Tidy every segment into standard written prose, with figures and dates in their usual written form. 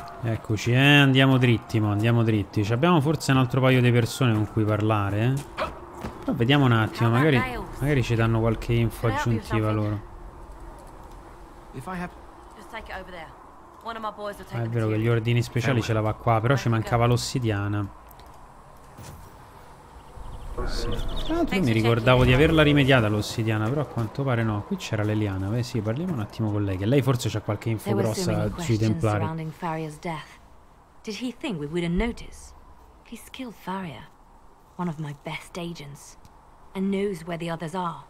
Eccoci, andiamo dritti, mo, andiamo dritti. Abbiamo forse un altro paio di persone con cui parlare, Però vediamo un attimo, magari ci danno qualche info aggiuntiva loro. È vero che gli ordini speciali ce l'ava qua, però ci mancava l'ossidiana. Sì. Tra l'altro io mi ricordavo di averla rimediata l'ossidiana, però a quanto pare no. Qui c'era l'Eliana. Beh sì, parliamo un attimo con lei, che lei forse c'ha qualche info grossa sui Templari. Did he think we wouldn't notice? He's killed Faria, one of my best agents, and knows where the others are.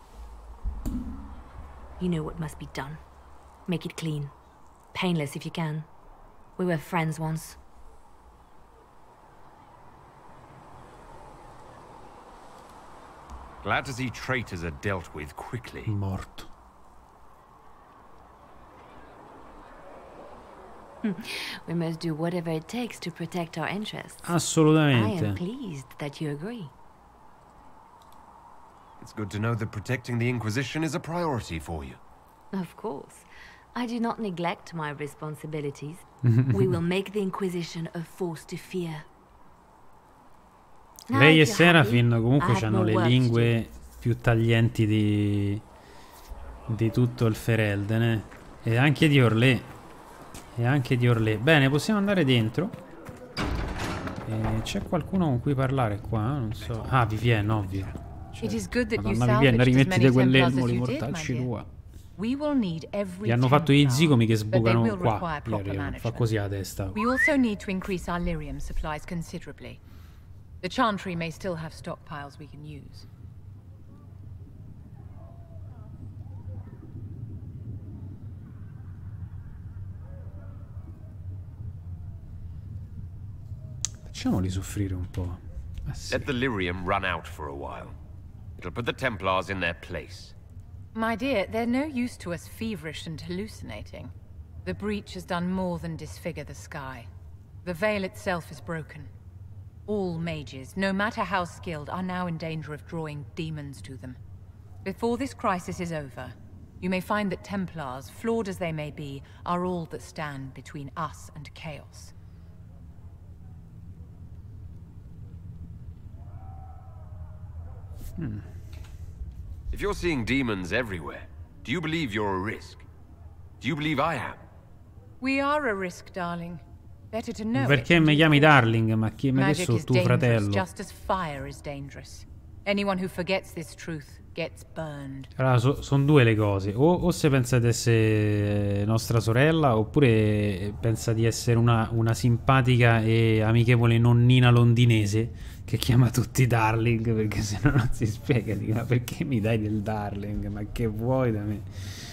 You know what must be done. Make it clean. Painless if you can. We were friends once. Glad to see traitors are dealt with quickly. Morto. We must do whatever it takes to protect our interests. Assolutamente. I am pleased that you agree. It's good to know that protecting the Inquisition is a priority for you. Of course. I do not neglect my responsibilities. We will make the Inquisition a force to fear. Lei e Serafin comunque hanno le lingue più taglienti di tutto il Ferelden, e anche di Orlé. Bene, possiamo andare dentro. C'è qualcuno con cui parlare qua? Non so. Ah, Vivienne, ovvio. Madonna Vivienne, rimettite quell'elmo, li mortacci tua. Gli hanno fatto gli zigomi che sbucano qua. Fa così la testa. We also need to increase our lyrium supplies considerably. The Chantry may still have stockpiles we can use. Facciamoli soffrire un po'. Sì. Let the lyrium run out for a while. It'll put the Templars in their place. My dear, they're no use to us feverish and hallucinating. The breach has done more than disfigure the sky. The veil itself is broken. All mages, no matter how skilled, are now in danger of drawing demons to them. Before this crisis is over, you may find that Templars, flawed as they may be, are all that stand between us and chaos. If you're seeing demons everywhere, do you believe you're a risk? Do you believe I am? We are a risk, darling. Better to know Perché it. mi chiami Darling? Ma che sono tuo fratello? Just as fire is dangerous. Anyone who forgets this truth gets burned. Allora, sono due le cose. O se pensa di essere nostra sorella, oppure pensa di essere una simpatica e amichevole nonnina londinese che chiama tutti Darling, perché se no non si spiega. Dico, ma perché mi dai del Darling? Ma che vuoi da me?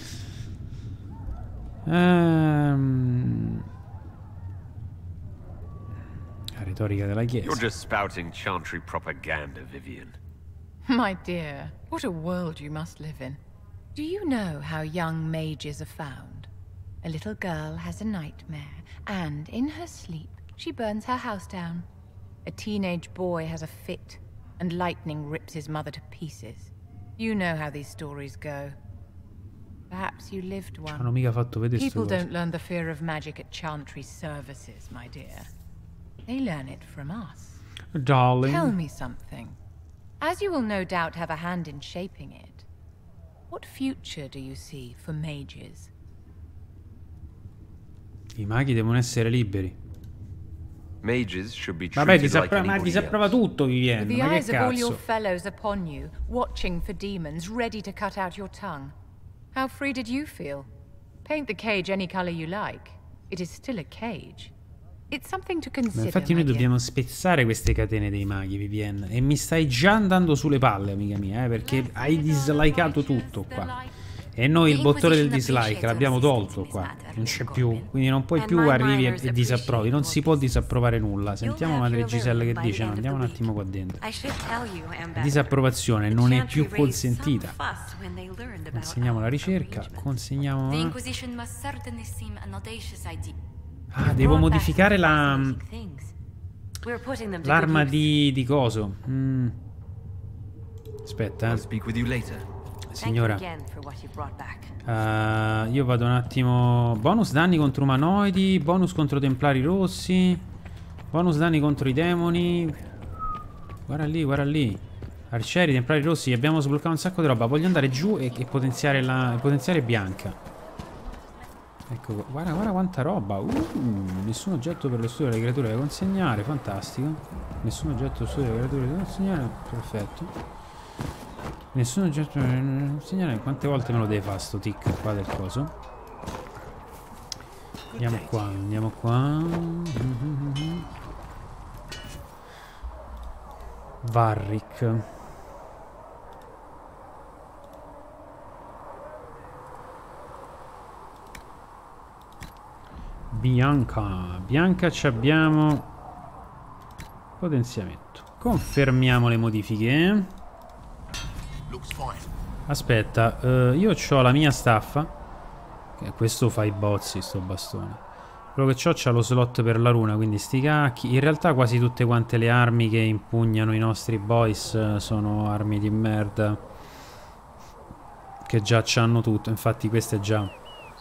La retorica della Chiesa. You're just spouting Chantry propaganda, Vivienne. My dear, what a world you must live in. Do you know how young mages are found? A little girl has a nightmare, and in her sleep, she burns her house down. A teenage boy has a fit, and lightning rips his mother to pieces. You know how these stories go. Perhaps you lived one. Non ho mica fatto vedere People don't learn the fear of magic at Chantry services, my dear. They learn it from us. Darling. Tell me something. As you will no doubt have a hand in shaping it, what future do you see for mages? I maghi devono essere liberi. Mages should be Vabbè, treated disapprova tutto, Vivienne. With the Ma che eyes of all your cazzo? fellows upon you, watching for demons, ready to cut out your tongue. How free did you feel? Paint the cage any color you like. It is still a cage. It's something to Ma consider. infatti noi my dear. dobbiamo spezzare queste catene dei maghi, Vivienne. E mi stai già andando sulle palle, amica mia, perché hai dislikato tutto qua. E noi il bottone del dislike l'abbiamo tolto qua. Non c'è più. Quindi non puoi più arrivi e disapprovi. Non si può disapprovare nulla. Sentiamo Madre Giselle che dice. No, andiamo un attimo qua dentro. La disapprovazione non è più consentita. Consegniamo la ricerca. Consegniamo... Ah, devo modificare l'arma di coso. Aspetta, I'll speak with you later. signora. Io vado un attimo. Bonus danni contro umanoidi, bonus contro templari rossi, bonus danni contro i demoni. Guarda lì, guarda lì. Arcieri, templari rossi, abbiamo sbloccato un sacco di roba. Voglio andare giù e potenziare Bianca. Ecco, guarda, guarda quanta roba. Nessun oggetto per lo studio delle creature da consegnare. Fantastico. Nessun oggetto per lo studio delle creature da consegnare. Perfetto. Nessun oggetto da consegnare. Quante volte me lo deve fare sto tic qua del coso? Andiamo qua, andiamo qua. Varric. Bianca ci abbiamo potenziamento. Confermiamo le modifiche. Aspetta, io ho la mia staffa. Questo fa i bozzi, sto bastone. Quello che c'ha lo slot per la runa, quindi sti cacchi. In realtà quasi tutte quante le armi che impugnano i nostri boys sono armi di merda, che già c'hanno tutto. Infatti questa è già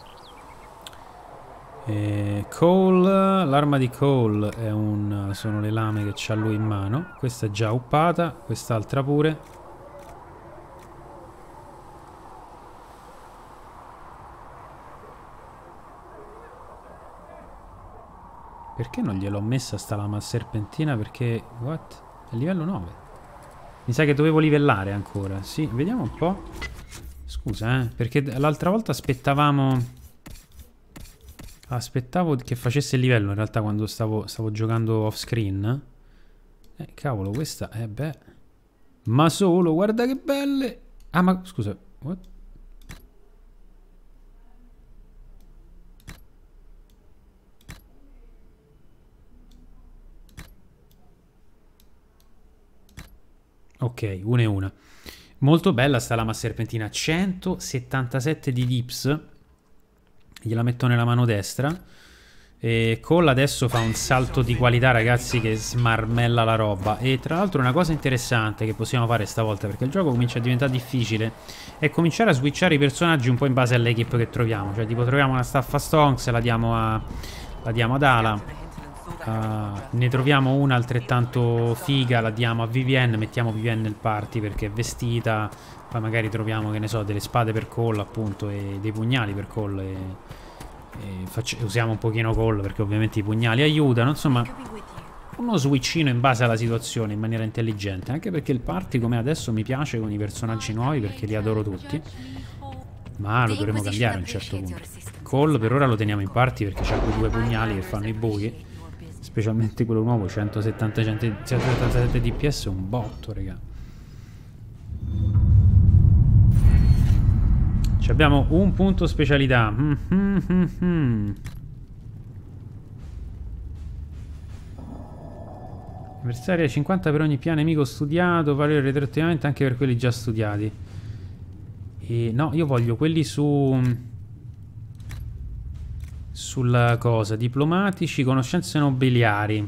Cole, l'arma di Cole è sono le lame che c'ha lui in mano. Questa è già uppata, quest'altra pure. Perché non gliel'ho messa sta lama serpentina? Perché what? È livello 9. Mi sa che dovevo livellare ancora. Sì, vediamo un po'. Scusa, perché l'altra volta aspettavo che facesse il livello in realtà quando stavo giocando off screen. Cavolo, questa beh. Ma solo, guarda che belle. Ah, ma scusa, what? Ok, una e una. Molto bella sta lama serpentina. 177 di dips. Gliela metto nella mano destra. E Cole adesso fa un salto di qualità, ragazzi, che smarmella la roba. E tra l'altro una cosa interessante che possiamo fare stavolta, perché il gioco comincia a diventare difficile, è cominciare a switchare i personaggi un po' in base all'equipe che troviamo. Cioè tipo troviamo una staffa Stonks, la diamo ad Ala. Ne troviamo una altrettanto figa, la diamo a Vivienne, mettiamo Vivienne nel party perché è vestita. Poi magari troviamo, che ne so, delle spade per Cole appunto e dei pugnali per Cole usiamo un pochino Cole perché ovviamente i pugnali aiutano. Insomma, uno switchino in base alla situazione in maniera intelligente, anche perché il party come adesso mi piace con i personaggi nuovi perché li adoro tutti, ma lo dovremo cambiare a un certo punto. Cole per ora lo teniamo in party perché c'ha quei due pugnali che fanno i buchi. Specialmente quello nuovo, 177 dps è un botto, raga. Ci abbiamo un punto specialità. Avversaria 50 per ogni piano nemico studiato, valere retroattivamente anche per quelli già studiati. E no, io voglio quelli sulla cosa, diplomatici, conoscenze nobiliari.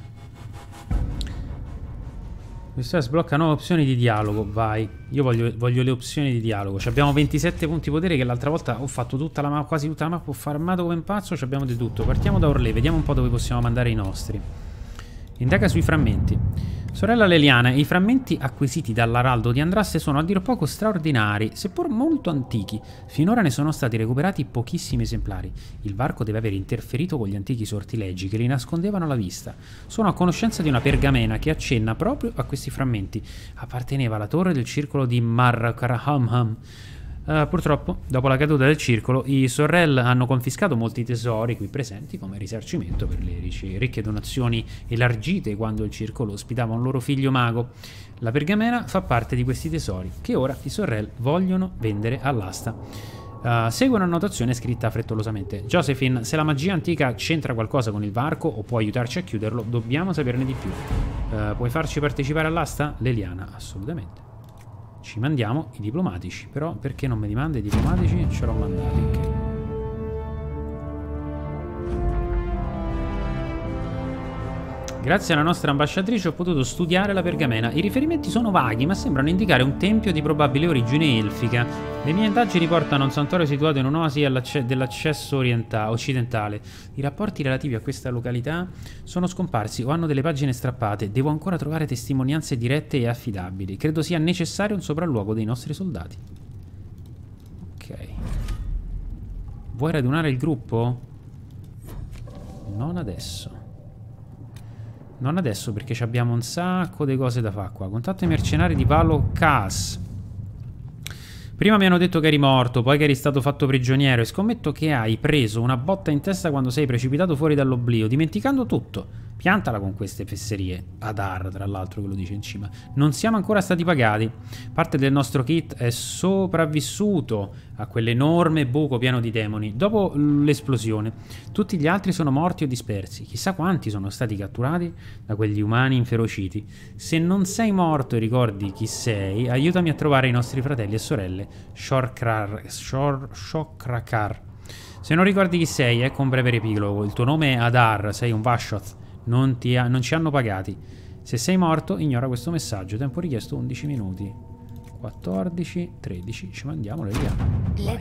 Questa sblocca nuove opzioni di dialogo. Vai, io voglio le opzioni di dialogo. Abbiamo 27 punti potere, che l'altra volta ho fatto tutta la mappa, quasi tutta la mappa, ho farmato come un pazzo. Abbiamo di tutto. Partiamo da Orlé, vediamo un po' dove possiamo mandare i nostri. Indaga sui frammenti. Sorella Leliana, i frammenti acquisiti dall'Araldo di Andraste sono a dir poco straordinari, seppur molto antichi. Finora ne sono stati recuperati pochissimi esemplari. Il varco deve aver interferito con gli antichi sortilegi che li nascondevano alla vista. Sono a conoscenza di una pergamena che accenna proprio a questi frammenti. Apparteneva alla torre del circolo di Marrakarhamham. Purtroppo, dopo la caduta del circolo, i Sorrel hanno confiscato molti tesori qui presenti come risarcimento per le ricche donazioni elargite quando il circolo ospitava un loro figlio mago. La pergamena fa parte di questi tesori, che ora i Sorrel vogliono vendere all'asta. Segue una annotazione scritta frettolosamente. Josephine, se la magia antica c'entra qualcosa con il varco o può aiutarci a chiuderlo, dobbiamo saperne di più. Puoi farci partecipare all'asta? Leliana, assolutamente. Ci mandiamo i diplomatici. Però perché non me li manda i diplomatici? Ce l'ho mandati, ok. Grazie alla nostra ambasciatrice ho potuto studiare la pergamena. I riferimenti sono vaghi, ma sembrano indicare un tempio di probabile origine elfica. Le mie indagini portano a un santuario situato in un'oasi dell'accesso occidentale. I rapporti relativi a questa località sono scomparsi o hanno delle pagine strappate. Devo ancora trovare testimonianze dirette e affidabili. Credo sia necessario un sopralluogo dei nostri soldati. Ok. Vuoi radunare il gruppo? Non adesso. Non adesso, perché abbiamo un sacco di cose da fare qua. Contatto i mercenari di Valo Cas. Prima mi hanno detto che eri morto, poi che eri stato fatto prigioniero, e scommetto che hai preso una botta in testa quando sei precipitato fuori dall'oblio, dimenticando tutto. Piantala con queste fesserie. Adar, tra l'altro, che lo dice in cima. Non siamo ancora stati pagati. Parte del nostro kit è sopravvissuto a quell'enorme buco pieno di demoni dopo l'esplosione. Tutti gli altri sono morti o dispersi. Chissà quanti sono stati catturati da quegli umani inferociti. Se non sei morto e ricordi chi sei, aiutami a trovare i nostri fratelli e sorelle Shokrakar. Se non ricordi chi sei, ecco un breve riepilogo. Il tuo nome è Adar, sei un Vashoth. Non ci hanno pagati. Se sei morto, ignora questo messaggio. Tempo richiesto 11 minuti. 14, 13. Ci mandiamo le liane.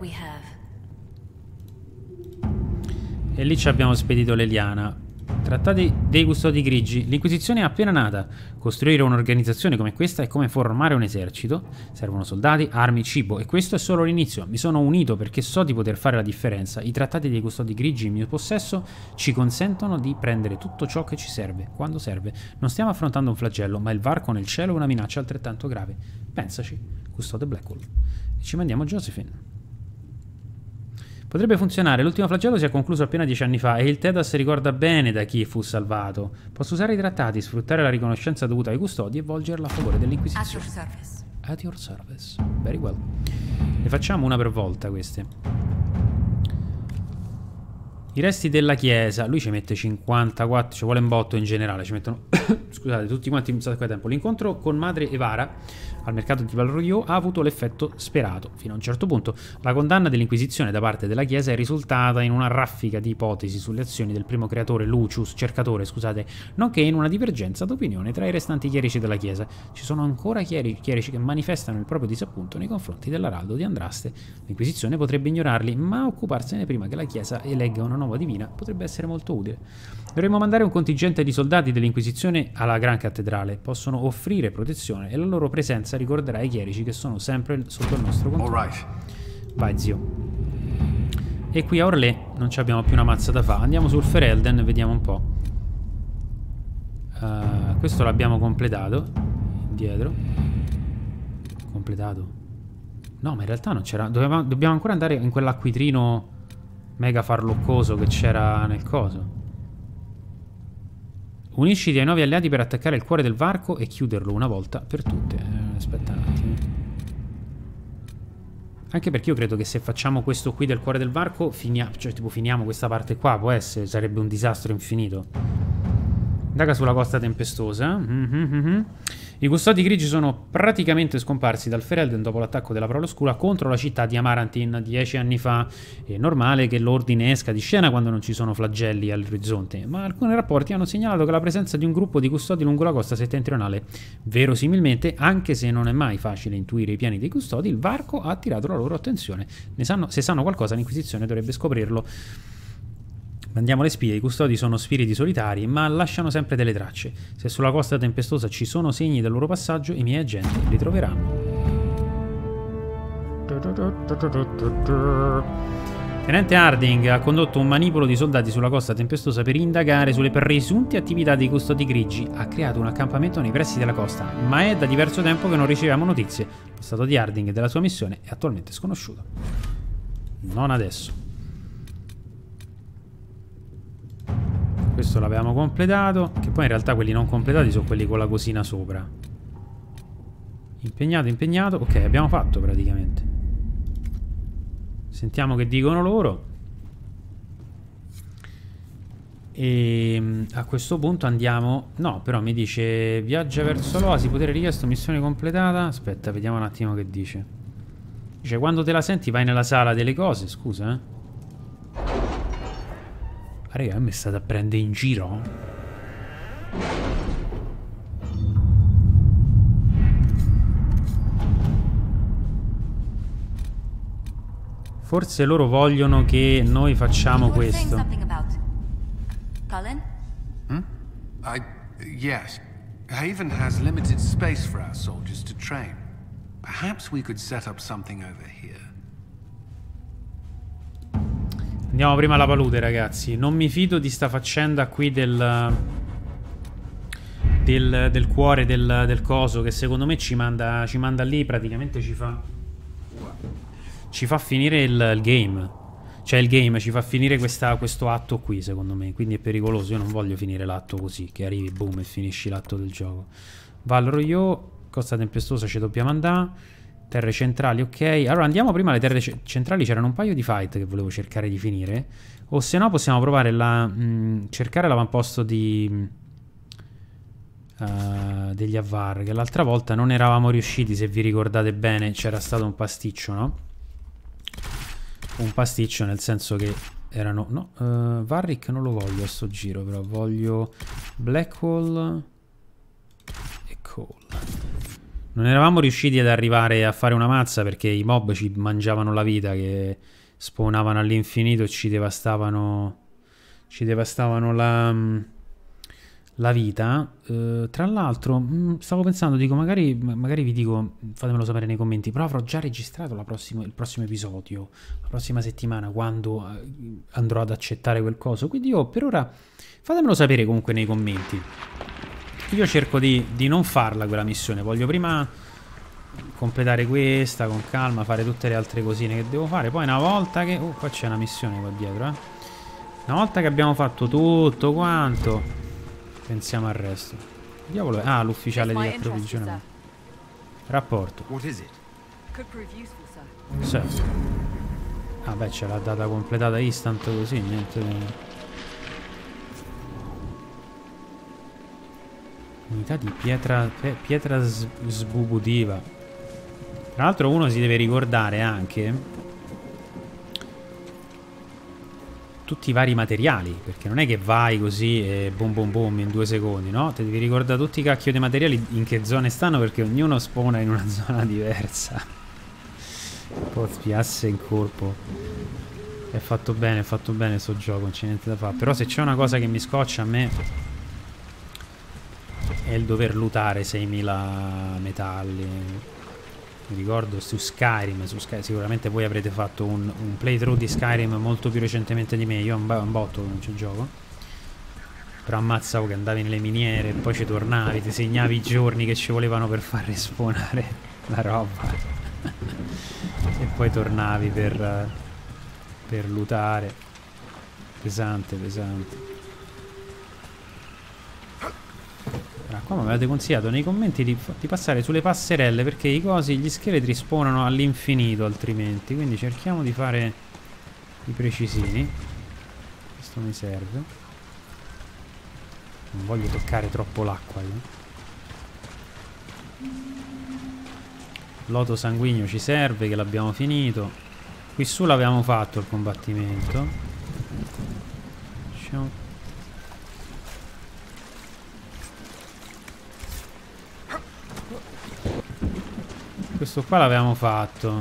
E lì ci abbiamo spedito l'Eliana. Trattati dei custodi grigi. L'Inquisizione è appena nata. Costruire un'organizzazione come questa è come formare un esercito. Servono soldati, armi, cibo. E questo è solo l'inizio. Mi sono unito perché so di poter fare la differenza. I trattati dei custodi grigi in mio possesso ci consentono di prendere tutto ciò che ci serve, quando serve. Non stiamo affrontando un flagello, ma il varco nel cielo è una minaccia altrettanto grave. Pensaci, custode Blackwall. E ci mandiamo Josephine. Potrebbe funzionare, l'ultimo flagello si è concluso appena 10 anni fa e il Tedas ricorda bene da chi fu salvato. Posso usare i trattati, sfruttare la riconoscenza dovuta ai custodi e volgerla a favore dell'Inquisizione. At your service. Very well. Ne facciamo una per volta queste. I resti della chiesa. Lui ci mette 54, ci vuole un botto in generale, ci mettono scusate, tutti quanti un sacco di tempo. L'incontro con Madre Evara al mercato di Valroio ha avuto l'effetto sperato. Fino a un certo punto la condanna dell'Inquisizione da parte della Chiesa è risultata in una raffica di ipotesi sulle azioni del primo creatore cercatore, nonché in una divergenza d'opinione tra i restanti chierici della Chiesa. Ci sono ancora chierici che manifestano il proprio disappunto nei confronti dell'araldo di Andraste. L'Inquisizione potrebbe ignorarli, ma occuparsene prima che la Chiesa elegga una nuova divina potrebbe essere molto utile. Dovremmo mandare un contingente di soldati dell'Inquisizione alla Gran Cattedrale. Possono offrire protezione e la loro presenza ricorderà ai chierici che sono sempre sotto il nostro controllo. Vai, zio. E qui a Orlé non abbiamo più una mazza da fare. Andiamo sul Ferelden e vediamo un po'. Questo l'abbiamo completato. Indietro. Completato. No, ma in realtà non c'era. Dobbiamo ancora andare in quell'acquitrino mega farloccoso che c'era nel coso. Unisciti ai nuovi alleati per attaccare il cuore del varco e chiuderlo una volta per tutte. Aspetta un attimo. Anche perché io credo che se facciamo questo qui del cuore del varco, finiamo questa parte qua, può essere, sarebbe un disastro infinito. Daga sulla costa tempestosa. I custodi grigi sono praticamente scomparsi dal Ferelden dopo l'attacco della Prole Oscura contro la città di Amarantin 10 anni fa. È normale che l'ordine esca di scena quando non ci sono flagelli all'orizzonte, ma alcuni rapporti hanno segnalato che la presenza di un gruppo di custodi lungo la costa settentrionale. Verosimilmente, anche se non è mai facile intuire i piani dei custodi, il varco ha attirato la loro attenzione. Se sanno qualcosa, l'Inquisizione dovrebbe scoprirlo. Mandiamo le spie, i custodi sono spiriti solitari, ma lasciano sempre delle tracce. Se sulla costa tempestosa ci sono segni del loro passaggio, i miei agenti li troveranno. Tenente Harding ha condotto un manipolo di soldati sulla costa tempestosa per indagare sulle presunte attività dei custodi grigi. Ha creato un accampamento nei pressi della costa, ma è da diverso tempo che non riceviamo notizie. Lo stato di Harding e della sua missione è attualmente sconosciuto. Non adesso. Questo l'avevamo completato, che poi in realtà quelli non completati sono quelli con la cosina sopra. Impegnato. Ok, abbiamo fatto praticamente. Sentiamo che dicono loro. E a questo punto andiamo... No, però mi dice viaggia verso l'oasi, potere richiesto, missione completata. Aspetta, vediamo un attimo che dice. Dice quando te la senti vai nella sala delle cose, scusa, Raga, mi state a prendere in giro? Forse loro vogliono che noi facciamo questo. Cullen? Yes. Haven has limited space for our soldiers to train. Perhaps we could set up something over here. Andiamo prima alla palude, ragazzi. Non mi fido di sta faccenda qui del cuore del coso, che secondo me ci manda lì, praticamente ci fa finire il game. Cioè il game ci fa finire questo atto qui, secondo me. Quindi è pericoloso. Io non voglio finire l'atto così, che arrivi, boom, e finisci l'atto del gioco. Val Royaux, Costa Tempestosa, ci dobbiamo andare. Terre centrali, ok. Allora andiamo prima alle terre centrali. C'erano un paio di fight che volevo cercare di finire. O se no possiamo provare cercare l'avamposto degli Avar, che l'altra volta non eravamo riusciti, se vi ricordate bene. C'era stato un pasticcio, no? Un pasticcio nel senso che erano... No, Varric non lo voglio a sto giro, però voglio Blackwall e Cole. Non eravamo riusciti ad arrivare a fare una mazza perché i mob ci mangiavano la vita, che spawnavano all'infinito e ci devastavano la vita. Tra l'altro stavo pensando, dico, magari vi dico, fatemelo sapere nei commenti, però avrò già registrato il prossimo episodio, la prossima settimana, quando andrò ad accettare quel coso. Quindi io per ora fatemelo sapere comunque nei commenti. Io cerco di non farla quella missione, voglio prima completare questa con calma, fare tutte le altre cosine che devo fare. Poi una volta che... qua c'è una missione qua dietro, una volta che abbiamo fatto tutto quanto, pensiamo al resto. Diavolo, l'ufficiale di approvvigionamento. Rapporto. Sì. Beh, ce l'ha data completata instant così, niente. Unità di pietra sbubutiva. Tra l'altro uno si deve ricordare anche tutti i vari materiali, perché non è che vai così e boom boom boom in 2 secondi, no? Ti devi ricordare tutti i cacchio dei materiali in che zone stanno, perché ognuno spawna in una zona diversa. Un po' spiasse in colpo. È fatto bene sto gioco, non c'è niente da fare. Però se c'è una cosa che mi scoccia a me è il dover lootare 6000 metalli. Mi ricordo su Skyrim, sicuramente voi avrete fatto un playthrough di Skyrim molto più recentemente di me. Io ho un botto che non ci gioco, però ammazzavo che andavi nelle miniere e poi ci tornavi, ti segnavi i giorni che ci volevano per far respawnare la roba e poi tornavi per lootare. Pesante. Qua mi avete consigliato nei commenti di passare sulle passerelle, perché gli scheletri spawnano all'infinito altrimenti. Quindi cerchiamo di fare i precisini. Questo mi serve. Non voglio toccare troppo l'acqua io. Loto sanguigno ci serve, che l'abbiamo finito. Qui su l'avevamo fatto il combattimento. Questo qua l'avevamo fatto.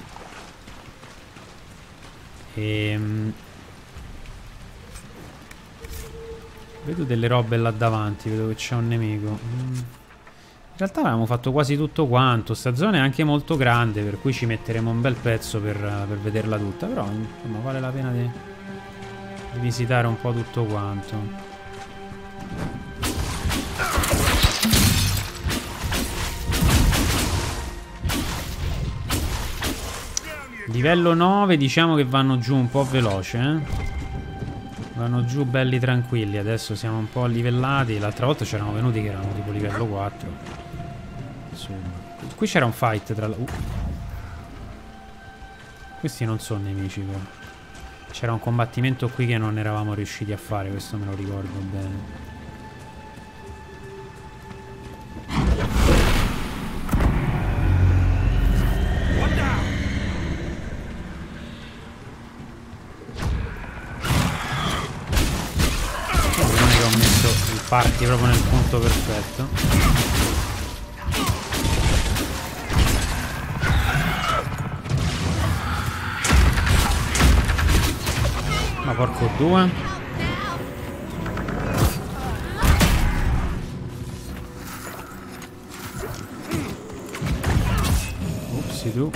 Vedo delle robe là davanti, vedo che c'è un nemico. In realtà avevamo fatto quasi tutto quanto. Sta zona è anche molto grande, per cui ci metteremo un bel pezzo per vederla tutta. Però insomma vale la pena di visitare un po' tutto quanto. Livello 9, diciamo che vanno giù un po' veloce, vanno giù belli tranquilli. Adesso siamo un po' livellati. L'altra volta c'erano venuti che erano tipo livello 4. Insomma, qui c'era un fight tra questi non sono nemici, però c'era un combattimento qui che non eravamo riusciti a fare. Questo me lo ricordo bene. Parti proprio nel punto perfetto. porco due. Upsi tu.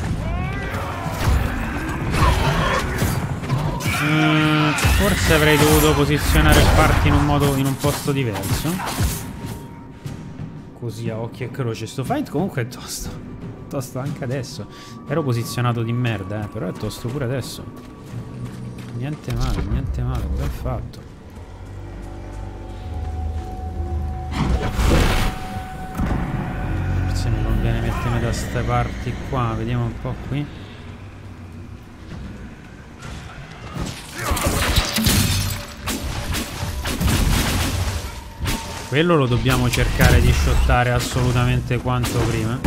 Forse avrei dovuto posizionare il party in un posto diverso. Così a occhio e croce. Sto fight comunque è tosto. Tosto anche adesso. Ero posizionato di merda, però è tosto pure adesso. Niente male, ben fatto. Forse mi conviene mettermi da ste parti qua. Vediamo un po' qui. Quello lo dobbiamo cercare di shottare assolutamente quanto prima.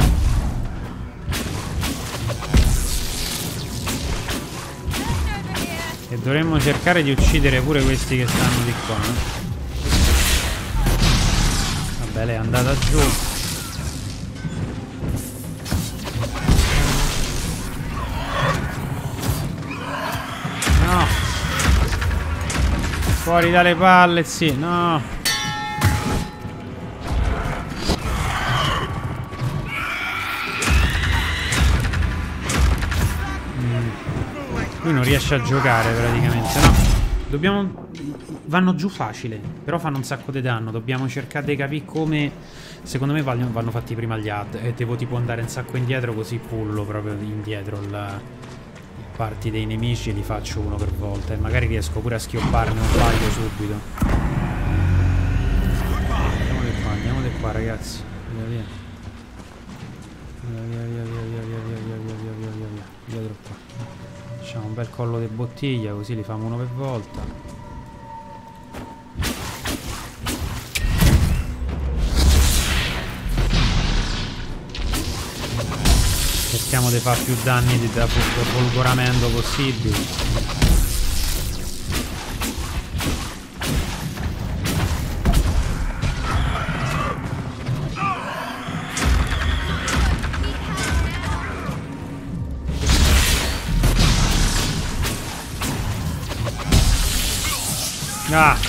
E dovremmo cercare di uccidere pure questi che stanno di qua. Vabbè, lei è andata giù. No. Fuori dalle palle, sì, no. Lui non riesce a giocare praticamente, no? Dobbiamo... Vanno giù facile, però fanno un sacco di danno. Dobbiamo cercare di capire come... Secondo me vanno fatti prima gli ad. E devo tipo andare un sacco indietro, così pullo proprio indietro il party dei nemici e li faccio uno per volta. E magari riesco pure a schiopparne un paio subito. Andiamo di qua ragazzi. Via via. Via. Dietro qua. Facciamo un bel collo di bottiglia, così li famo uno per volta. Cerchiamo di fare più danni da folgoramento possibile. Ah.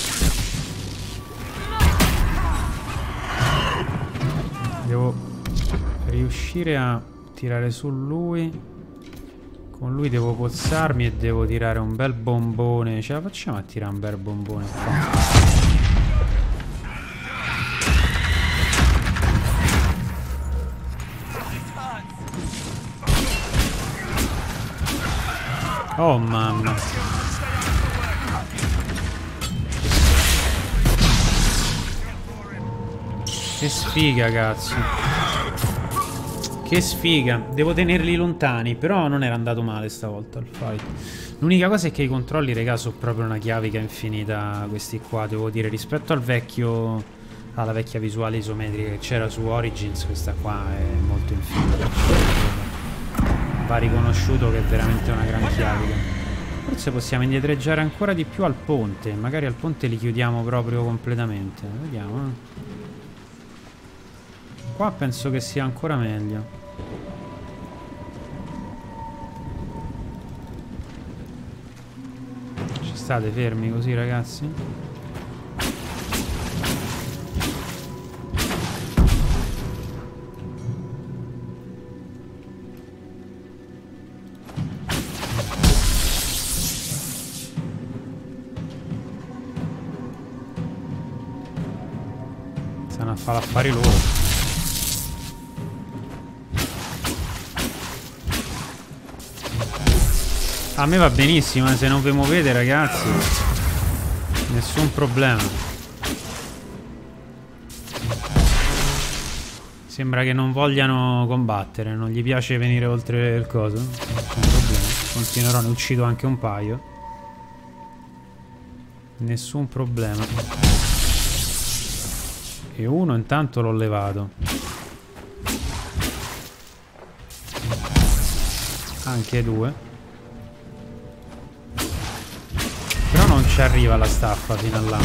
Devo riuscire a tirare su lui. Con lui devo pozzarmi e devo tirare un bel bombone. Ce la facciamo a tirare un bel bombone qua? Oh mamma. Che sfiga, cazzo. Che sfiga. Devo tenerli lontani. Però non era andato male stavolta il fight. L'unica cosa è che i controlli, raga, sono proprio una chiavica infinita. Questi qua, devo dire, rispetto al vecchio... alla vecchia visuale isometrica che c'era su Origins, questa qua è molto infinita. Va riconosciuto che è veramente una gran chiavica. Forse possiamo indietreggiare ancora di più al ponte. Magari al ponte li chiudiamo proprio completamente. Vediamo, Qua penso che sia ancora meglio. Ci state fermi così, ragazzi? Stanno a fare affari loro. A me va benissimo, se non vi muovete, ragazzi, nessun problema. Sembra che non vogliano combattere, non gli piace venire oltre il coso. Nessun problema. Continuerò, ne uccido anche un paio. Nessun problema. E uno intanto l'ho levato. Anche due. Però non ci arriva la staffa fino a là.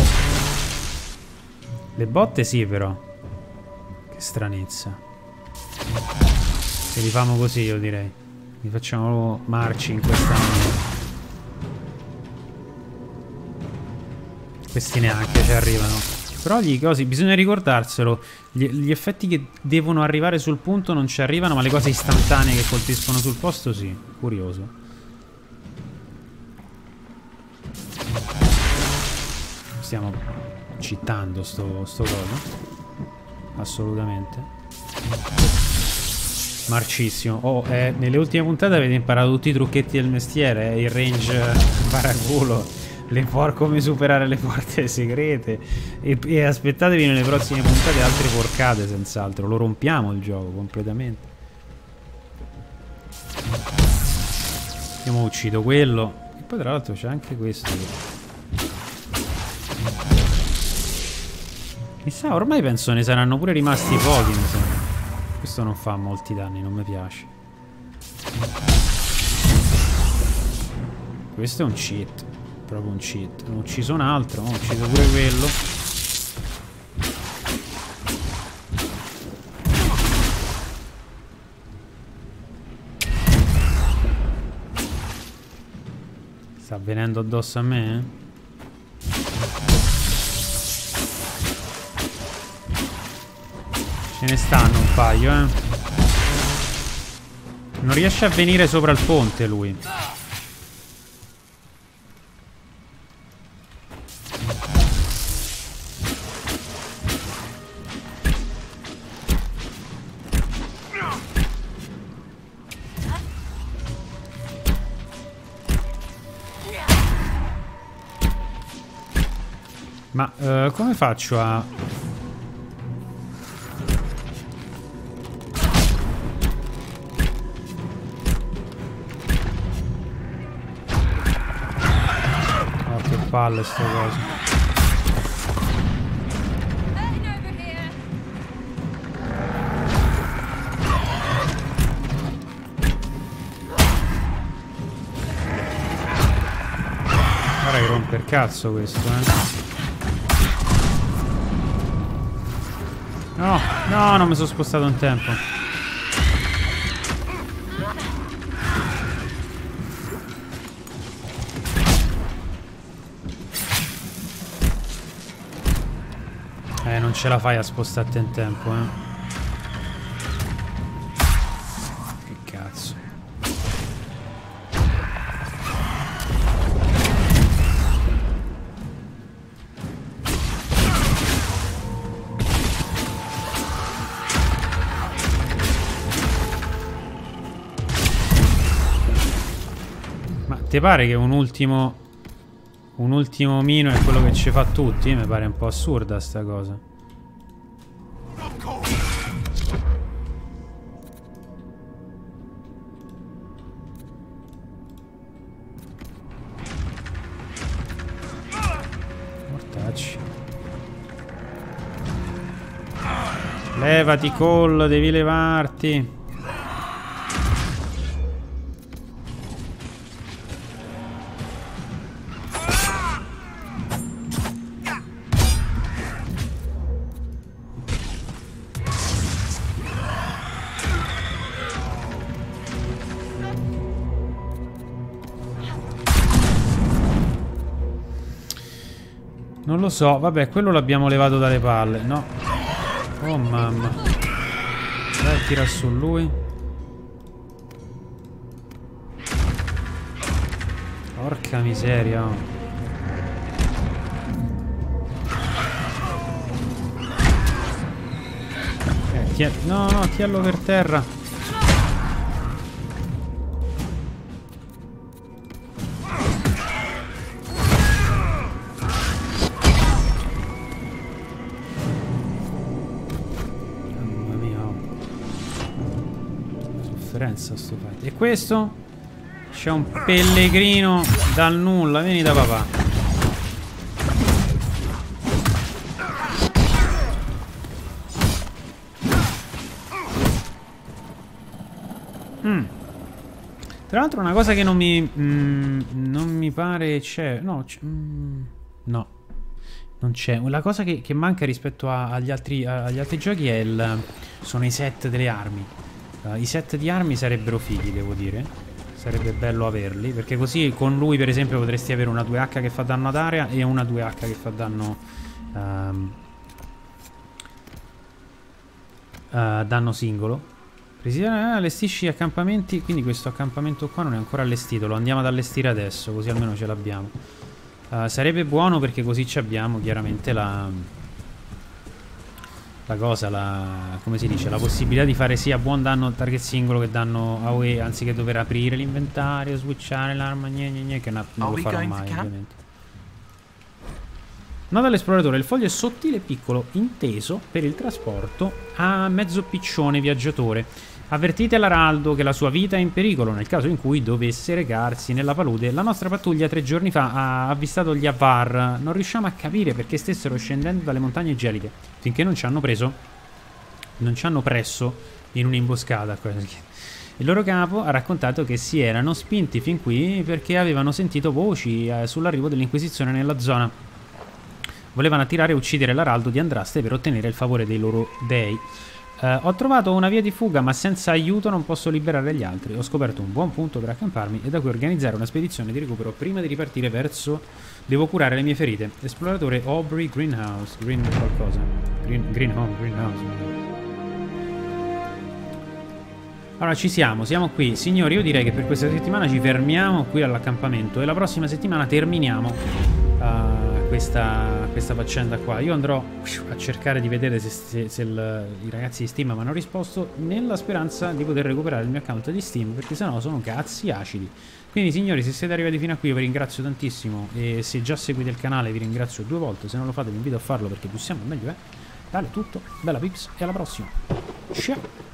Le botte sì, però. Che stranezza. Se li famo così, io direi. Li facciamo marci in questa maniera. Questi neanche ci arrivano. Però gli cosi, bisogna ricordarselo, gli effetti che devono arrivare sul punto non ci arrivano, ma le cose istantanee che colpiscono sul posto sì. Curioso. Stiamo citando sto coso. Assolutamente. Marcissimo. Oh, nelle ultime puntate avete imparato tutti i trucchetti del mestiere, il range paraculo. Come superare le porte segrete e aspettatevi nelle prossime puntate altre porcate, senz'altro. Lo rompiamo il gioco completamente. Abbiamo ucciso quello e poi tra l'altro c'è anche questo mi sa, ormai penso ne saranno pure rimasti pochi, mi sa. Questo non fa molti danni, non mi piace. Questo è un cheat, proprio un cheat. Ne ho ucciso un altro, ho ucciso pure quello. Sta venendo addosso a me? Ce ne stanno un paio, Non riesce a venire sopra il ponte lui. Ma come faccio a... palle sto coso. Guarda che rompe il cazzo questo, No, no, non mi sono spostato in tempo. Non ce la fai a spostarti in tempo, Che cazzo. Ma ti pare che un ultimo mino è quello che ci fa tutti? Mi pare un po' assurda sta cosa. Levati, Cole, devi levarti. Non lo so, vabbè, quello l'abbiamo levato dalle palle, no? Oh mamma. Dai, tira su lui. Porca miseria. No, no, tiello per terra. Sto fight. E questo? C'è un pellegrino dal nulla. Vieni da papà. Tra l'altro una cosa che non mi pare c'è. No, no, non c'è. La cosa che manca rispetto agli altri giochi è sono i set delle armi. I set di armi sarebbero fighi, devo dire. Sarebbe bello averli, perché così con lui per esempio potresti avere una 2H che fa danno ad area e una 2H che fa danno danno singolo. Allestisci accampamenti, quindi questo accampamento qua non è ancora allestito, lo andiamo ad allestire adesso, così almeno ce l'abbiamo. Sarebbe buono perché così ci abbiamo chiaramente la cosa, come si dice, la possibilità di fare sia buon danno al target singolo che danno AOE, anziché dover aprire l'inventario, switchare l'arma, che non lo farò mai ovviamente. Nota all'esploratore, il foglio è sottile e piccolo, inteso per il trasporto a mezzo piccione viaggiatore. Avvertite l'araldo che la sua vita è in pericolo nel caso in cui dovesse recarsi nella palude. La nostra pattuglia 3 giorni fa ha avvistato gli Avar. Non riusciamo a capire perché stessero scendendo dalle montagne gelide, finché non ci hanno presso in un'imboscata. Il loro capo ha raccontato che si erano spinti fin qui perché avevano sentito voci sull'arrivo dell'Inquisizione nella zona. Volevano attirare e uccidere l'araldo di Andraste per ottenere il favore dei loro dei. Ho trovato una via di fuga, ma senza aiuto non posso liberare gli altri. Ho scoperto un buon punto per accamparmi e da cui organizzare una spedizione di recupero prima di ripartire verso... Devo curare le mie ferite. Esploratore Aubrey Greenhouse. Greenhouse. Allora ci siamo qui. Signori, io direi che per questa settimana ci fermiamo qui all'accampamento e la prossima settimana terminiamo questa faccenda qua. Io andrò a cercare di vedere se i ragazzi di Steam mi hanno risposto, nella speranza di poter recuperare il mio account di Steam, perché sennò sono cazzi acidi. Quindi signori, se siete arrivati fino a qui io vi ringrazio tantissimo, e se già seguite il canale vi ringrazio 2 volte, se non lo fate vi invito a farlo perché più siamo meglio è. Vale tutto, bella pips e alla prossima. Ciao.